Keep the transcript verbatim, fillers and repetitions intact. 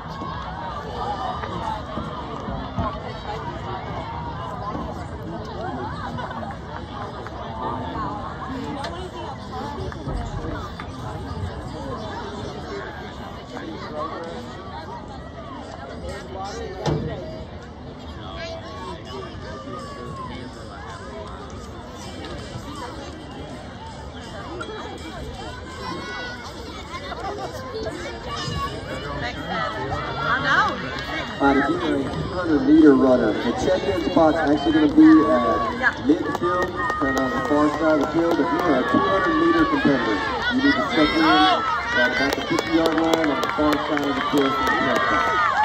Alright, if you're a two hundred meter runner, the check-in spot's actually going to be at midfield, kind of on the far side of the field. If you're a two hundred meter competitor, you need to check in at about the fifty yard line on the far side of the field for the check-in.